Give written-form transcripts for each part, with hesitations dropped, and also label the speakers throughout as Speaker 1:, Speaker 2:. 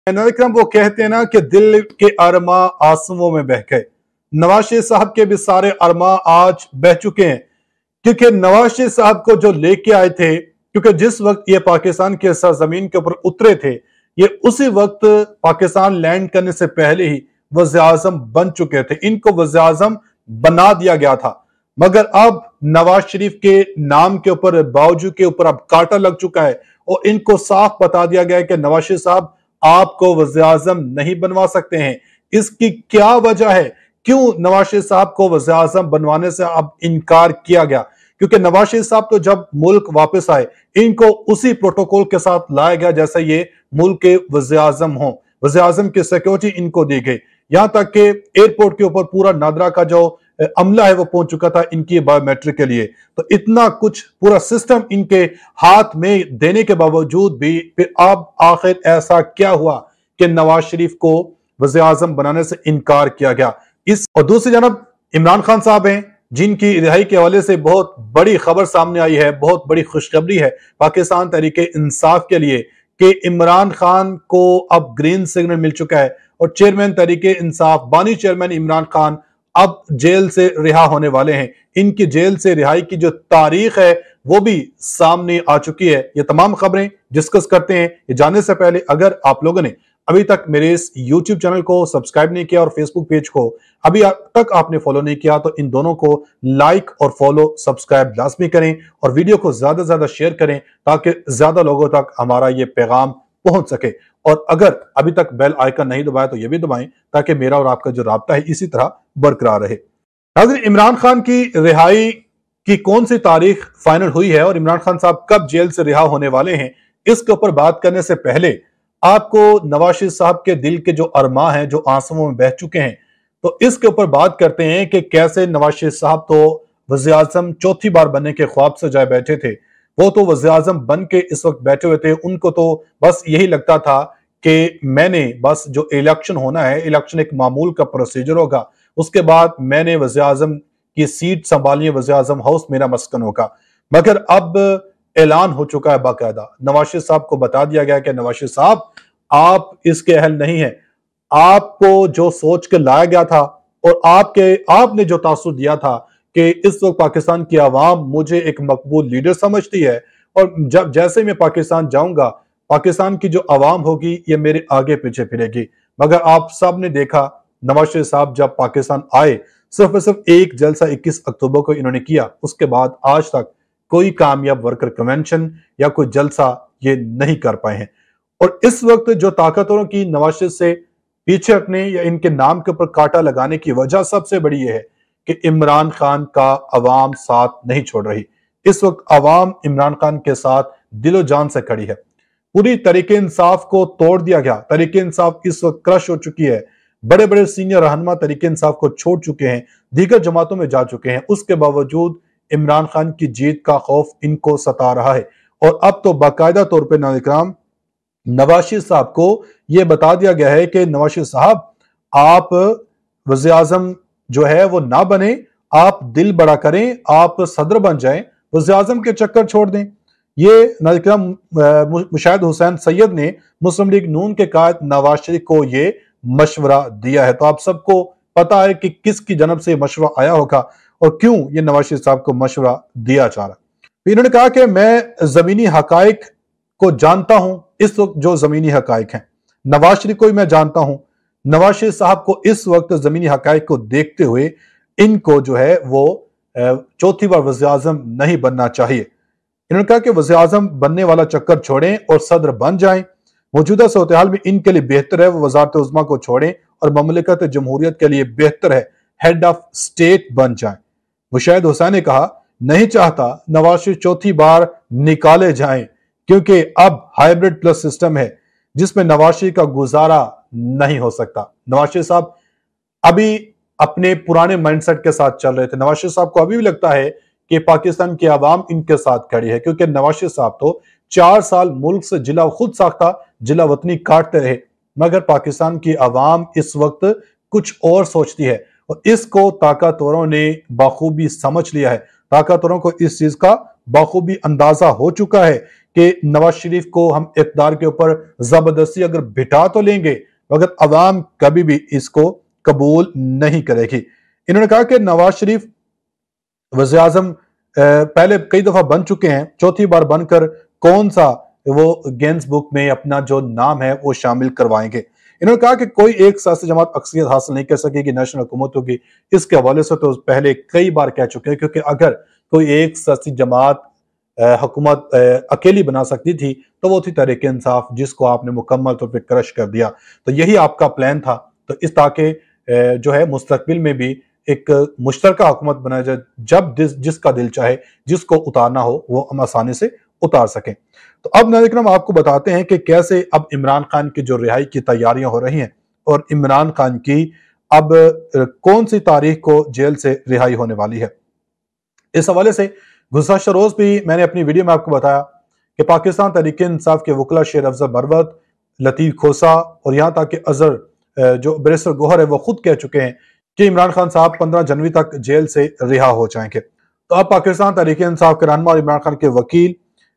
Speaker 1: नाज़रीन, वो कहते हैं ना कि दिल के अरमा आंसुओं में बह गए। नवाज शरीफ साहब के भी सारे अरमा आज बह चुके हैं, क्योंकि नवाज शरीफ साहब को जो लेके आए थे, क्योंकि जिस वक्त ये पाकिस्तान के सरजमीन के ऊपर उतरे थे, ये उसी वक्त पाकिस्तान लैंड करने से पहले ही वज़ीर आज़म बन चुके थे। इनको वज़ीर आज़म बना दिया गया था, मगर अब नवाज शरीफ के नाम के ऊपर, बावजूद के ऊपर अब कांटा लग चुका है और इनको साफ बता दिया गया है कि नवाज शरीफ साहब आपको वज़ीर आज़म नहीं बनवा सकते हैं। इसकी क्या वजह है, क्यों नवाज शरीफ साहब को वज़ीर आज़म बनवाने से अब इनकार किया गया? क्योंकि नवाज शरीफ साहब तो जब मुल्क वापस आए, इनको उसी प्रोटोकॉल के साथ लाया गया जैसे ये मुल्क के वज़ीर आज़म हों। वज़ीर आज़म की सिक्योरिटी इनको दी गई, यहां तक कि एयरपोर्ट के ऊपर पूरा नादरा का जो अमला है वो पहुंच चुका था इनकी बायोमेट्रिक के लिए। तो इतना कुछ पूरा सिस्टम इनके हाथ में देने के बावजूद भी फिर अब आखिर ऐसा क्या हुआ कि नवाज शरीफ को वज़ीर आज़म बनाने से इनकार किया गया? और दूसरी जानब इमरान खान साहब हैं, जिनकी रिहाई के हवाले से बहुत बड़ी खबर सामने आई है, बहुत बड़ी खुशखबरी है पाकिस्तान तहरीके इंसाफ के लिए कि इमरान खान को अब ग्रीन सिग्नल मिल चुका है और चेयरमैन तहरीके इंसाफ, बानी चेयरमैन इमरान खान अब जेल से रिहा होने वाले हैं। इनकी जेल से रिहाई की जो तारीख है वो भी सामने आ चुकी है। ये तमाम खबरें डिस्कस करते हैं। ये जानने से पहले अगर आप लोगों ने अभी तक मेरे इस YouTube चैनल को सब्सक्राइब नहीं किया और फेसबुक पेज को अभी तक आपने फॉलो नहीं किया, तो इन दोनों को लाइक और फॉलो सब्सक्राइब लाजमी करें और वीडियो को ज्यादा से ज्यादा शेयर करें ताकि ज्यादा लोगों तक हमारा ये पैगाम पहुंच सके। और अगर अभी तक बेल आइकन नहीं दबाया तो ये भी दबाएं ताकि मेरा और आपका जो राब्ता है इसी तरह बरकरार रहे। नाज़रीन, इमरान खान की रिहाई की कौन सी तारीख फाइनल हुई है और इमरान खान साहब कब जेल से रिहा होने वाले हैं, इसके ऊपर बात करने से पहले आपको नवाज शरीफ साहब के दिल के जो अरमा हैं, जो आंसुओं में बह चुके हैं, तो इसके ऊपर बात करते हैं कि कैसे नवाज शरीफ साहब तो वज़ीर आज़म चौथी बार बनने के ख्वाब से जाए बैठे थे। वो तो वज़ीर आज़म बन के इस वक्त बैठे हुए थे, उनको तो बस यही लगता था कि मैंने बस जो इलेक्शन होना है, इलेक्शन एक मामूल का प्रोसीजर होगा, उसके बाद मैंने वज़ीर आज़म की सीट संभालनी है, वज़ीर आज़म हाउस मेरा मस्कन होगा। मगर अब ऐलान हो चुका है, बाकायदा नवाज शरीफ साहब को बता दिया गया कि नवाज शरीफ साहब आप इसके अहल नहीं है। आपको जो सोच के लाया गया था और आपने जो तासुर दिया था कि इस वक्त पाकिस्तान की आवाम मुझे एक मकबूल लीडर समझती है और जब जैसे मैं पाकिस्तान जाऊंगा, पाकिस्तान की जो आवाम होगी ये मेरे आगे पीछे फिरेगी। मगर आप सब ने देखा नवाज शरीफ साहब जब पाकिस्तान आए, सिर्फ और सिर्फ एक जलसा 21 अक्टूबर को इन्होंने किया, उसके बाद आज तक कोई कामयाब वर्कर कन्वेंशन या कोई जलसा ये नहीं कर पाए हैं। और इस वक्त जो ताकतवरों की नवाज शरीफ से पीछे हटने या इनके नाम के ऊपर कांटा लगाने की वजह सबसे बड़ी यह है कि इमरान खान का अवाम साथ नहीं छोड़ रही। इस वक्त अवाम इमरान खान के साथ दिलो जान से खड़ी है। पूरी तरीके इंसाफ को तोड़ दिया गया। तरीके इंसाफ इस वक्त क्रश हो चुकी है। बड़े बड़े सीनियर रहनुमा तरीके इंसाफ को छोड़ चुके हैं, दीगर जमातों में जा चुके हैं। उसके बावजूद इमरान खान की जीत का खौफ इनको सता रहा है और अब तो बाकायदा तौर पर नाज़रीन नवाज शरीफ साहब को यह बता दिया गया है कि नवाज शरीफ साहब आप वज़ीर आज़म जो है वो ना बने, आप दिल बड़ा करें, आप सदर बन जाएं, वज़ीर आज़म के चक्कर छोड़ दें। ये नाज़रीन मुशाहिद हुसैन सैयद ने मुस्लिम लीग नून के कायद नवाज शरीफ को ये मशवरा दिया है। तो आप सबको पता है कि किसकी जनब से मशवरा आया होगा और क्यों ये नवाज शरीफ साहब को मशवरा दिया जा रहा। इन्होंने कहा कि मैं जमीनी हकाइक को जानता हूं। इस वक्त जो जमीनी हकाइक हैं, नवाज शरीफ को भी मैं जानता हूं। नवाज शरीफ साहब को इस वक्त जमीनी हकाइक को देखते हुए इनको जो है वो चौथी बार वज़ीर आज़म नहीं बनना चाहिए। इन्होंने कहा कि वज़ीर आज़म बनने वाला चक्कर छोड़ें और सदर बन जाएं। मौजूदा सूरत-ए-हाल में इनके लिए बेहतर है वो वज़ारत उज़्मा को छोड़ें और ममलिकत जमहूरियत के लिए बेहतर है हेड ऑफ स्टेट बन जाएं। मुशाहिद हुसैन ने कहा, नहीं चाहता नवाज शरीफ चौथी बार निकाले जाएं क्योंकि अब हाइब्रिड प्लस सिस्टम है जिसमें नवाज शरीफ का गुजारा नहीं हो सकता। नवाज शरीफ साहब अभी अपने पुराने माइंडसेट के साथ चल रहे थे। नवाज शरीफ साहब को अभी भी लगता है कि पाकिस्तान की आवाम इनके साथ खड़ी है, क्योंकि नवाज शरीफ साहब तो 4 साल मुल्क से जिला खुद साख्ता जिला वतनी काटते रहे, मगर पाकिस्तान की आवाम इस वक्त कुछ और सोचती है और इसको ताकतवरों ने बाखूबी समझ लिया है। ताकतवरों को इस चीज का बाखूबी अंदाजा हो चुका है کہ نواز شریف کو ہم اقتدار کے اوپر زبردستی اگر بٹھا تو لیں گے مگر عوام کبھی بھی اس کو قبول نہیں کرے گی۔ انہوں نے کہا کہ نواز شریف وزیر اعظم پہلے کئی دفعہ بن چکے ہیں، چوتھی بار بن کر کون سا وہ گینز بک میں اپنا جو نام ہے وہ شامل کروائیں گے۔ انہوں نے کہا کہ کوئی ایک سیاسی جماعت اکثریت حاصل نہیں کر سکے گی نیشنل حکومت ہوگی۔ اس کے حوالے سے تو پہلے کئی بار کہہ چکے ہیں، کیونکہ اگر کوئی ایک سیاسی جماعت حکومت اکیلی بنا سکتی تھی تو وہ تھی تحریک انصاف، جس کو آپ نے مکمل طور پہ کرش کر دیا۔ تو یہی آپ کا پلان تھا، تو اس تاکہ جو ہے مستقبل میں بھی ایک مشترکہ حکومت بنایا جائے، جب جس کا دل چاہے، جس کو اتارنا ہو وہ ہم آسانی سے اتار سکیں۔ تو اب ناظرین ہم آپ کو بتاتے ہیں کہ کیسے اب عمران خان کی جو رہائی کی تیاریاں ہو رہی ہیں، اور عمران خان کی اب کون سی تاریخ کو جیل سے رہائی ہونے والی ہے۔ اس حوالے سے گزشتہ روز بھی میں نے اپنی ویڈیو میں آپ کو بتایا کہ پاکستان تحریک انصاف کے وکلا شیر افضل مروت، لطیف کھوسا اور یہاں تک کہ اظہر جو بیرسٹر گوہر ہے وہ خود کہہ چکے ہیں کہ عمران خان صاحب 15 جنوری تک جیل سے رہا ہو جائیں گے۔ تو اب پاکستان تحریک انصاف کے رہنما اور عمران خان کے وکیل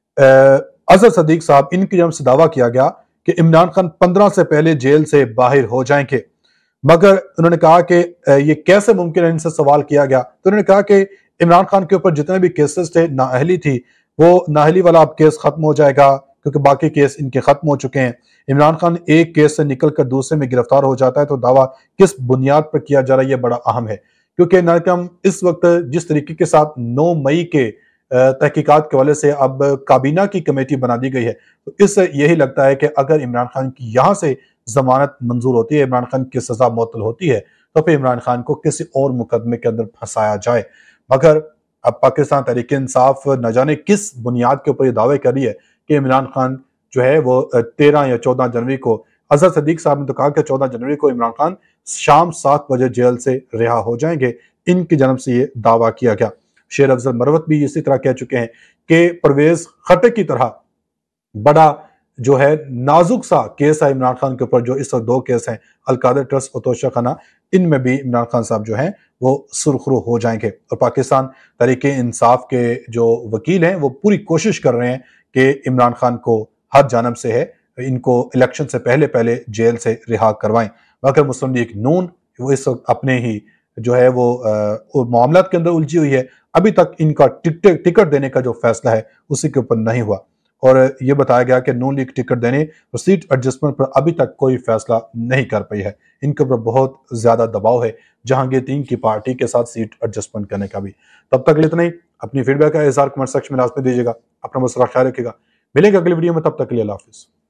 Speaker 1: اظہر صدیق صاحب، ان کی جانب سے دعویٰ کیا گیا کہ عمران خان 15 سے پہلے جیل سے باہر ہو جائیں گے، مگر انہوں نے کہا کہ یہ کیسے ممکن ہے، ان سے سوال کیا گیا تو انہوں نے کہا کہ عمران خان کے اوپر جتنے بھی کیسز تھے، نااہلی تھی، وہ نااہلی والا اب کیس ختم ہو جائے گا کیونکہ باقی کیس ان کے ختم ہو چکے ہیں۔ عمران خان ایک کیس سے نکل کر دوسرے میں گرفتار ہو جاتا ہے تو دعویٰ کس بنیاد پر کیا جا رہا ہے یہ بڑا اہم ہے، کیونکہ ناکم اس وقت جس طریقے کے ساتھ 9 مئی کے تحقیقات کے حوالے سے اب کابینہ کی کمیٹی بنا دی گئی ہے، تو اس سے یہی لگتا ہے کہ اگر عمران خان کی یہاں سے ضمانت منظور ہوتی ہے، عمران خان کی سزا معطل ہوتی ہے، تو پھر عمران خان کو کسی اور مقدمے کے اندر پھنسایا جائے۔ مگر اب پاکستان تحریک انصاف نہ جانے کس بنیاد کے اوپر یہ دعوے کر رہی ہے کہ عمران خان جو ہے وہ 13 یا 14 جنوری کو، اظہر صدیق صاحب نے تو کہا کہ 14 جنوری کو عمران خان شام 7 بجے جیل سے رہا ہو جائیں گے، ان کی جانب سے یہ دعویٰ کیا گیا۔ شیر افضل مروت بھی اسی طرح کہہ چکے ہیں کہ پرویز خٹک کی طرح بڑا جو ہے نازک سا کیس ہے عمران خان کے اوپر، جو اس وقت 2 کیس ہیں، القادر ٹرسٹ اور توشہ خانہ، ان میں بھی عمران خان صاحب جو ہیں وہ سرخرو ہو جائیں گے۔ اور پاکستان تحریک انصاف کے جو وکیل ہیں وہ پوری کوشش کر رہے ہیں کہ عمران خان کو ہر جانب سے ہے ان کو الیکشن سے پہلے جیل سے رہا کروائیں، مگر مسلم لیگ نون وہ اس وقت اپنے ہی جو ہے وہ معاملات کے اندر الجھی ہوئی ہے۔ ابھی تک ان کا ٹکٹ دینے کا جو فیصلہ ہے اسی کے اوپر نہیں ہوا، اور یہ بتایا گیا کہ نون لیگ ٹکٹ دینے اور سیٹ ایڈجسٹمنٹ پر ابھی تک کوئی فیصلہ نہیں کر پائی ہے۔ ان کے اوپر بہت زیادہ دباؤ ہے جہانگیر کی پارٹی کے ساتھ سیٹ ایڈجسٹمنٹ کرنے کا بھی۔ تب تک اتنا ہی، اپنی فیڈ بیک کا اظہار کمنٹ سیکشن میں لازمی دیجیے گا، اپنا مسئلہ خیال رکھیے گا۔ ملیں گے اگلی ویڈیو میں، تب تک کے لیے اللہ حافظ۔